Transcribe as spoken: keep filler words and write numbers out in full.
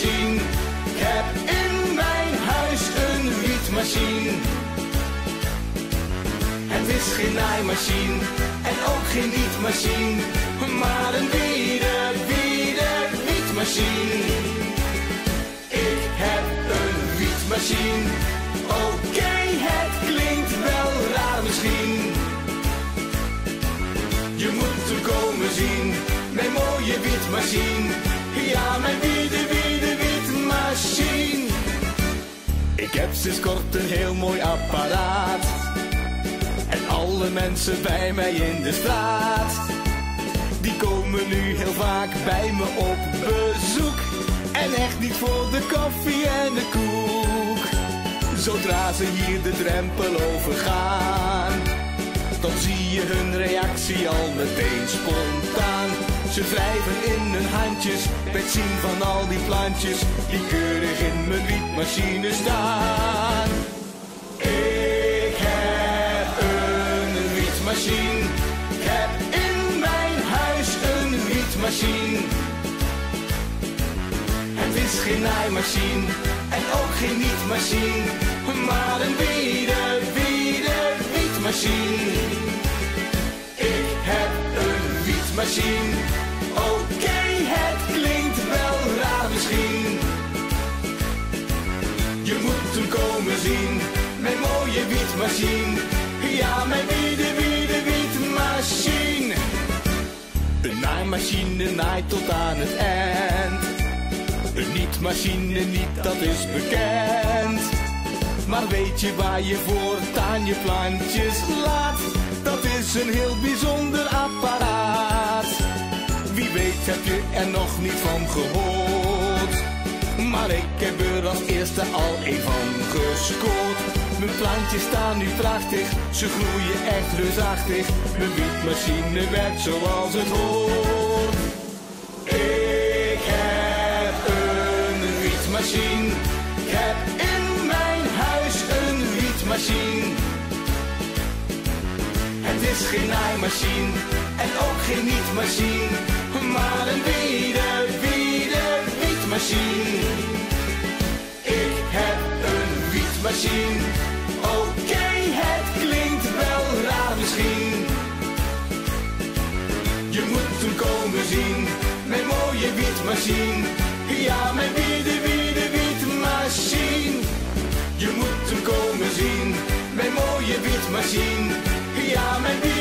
wietmachine. Ik heb in mijn huis een wietmachine. Het is geen naaimachine en ook geen wietmachine, maar een wieder, wieder wietmachine. Ik heb een wietmachine. Oké, okay, het klinkt wel raar misschien. Je moet hem komen zien, mijn mooie wietmachine. Ja, mijn wiede, wiede, wietmachine. Ik heb sinds kort een heel mooi apparaat. En alle mensen bij mij in de straat, die komen nu heel vaak bij me op bezoek. En echt niet voor de koffie en de koek. Zodra ze hier de drempel overgaan, dan zie je hun reactie al meteen spontaan. Ze wrijven in hun handjes bij het zien van al die plantjes die keurig in mijn wietmachine staan. Ik heb een wietmachine. Ik heb in mijn huis een wietmachine. Het is geen naaimachine en ook geen wietmachine, maar een wieder, wieder wietmachine. Ik heb een wietmachine. Oké, okay, het klinkt wel raar misschien. Je moet hem komen zien, mijn mooie wietmachine. Ja, mijn wiede, wiede, wietmachine. Een naaimachine naait tot aan het eind. Een wietmachine niet, dat is bekend. Maar weet je waar je voortaan je plantjes laat? Dat is een heel bijzonder apparaat. Wie weet heb je er nog niet van gehoord, maar ik heb er als eerste al een van gescoord. Mijn plantjes staan nu prachtig, ze groeien echt reusachtig. Mijn wietmachine werkt zoals het hoort. Ik heb een wietmachine. Ik heb in mijn huis een wietmachine. Het is geen naaimachine en ook geen wietmachine, maar een wieder, wieder wietmachine. Ik heb een wietmachine. Oké, okay, het klinkt wel raar misschien. Je moet hem komen zien, mijn mooie wietmachine. Ja, mijn wiede, wiede, wietmachine. Je moet hem komen zien, mijn mooie wietmachine. Ja, mijn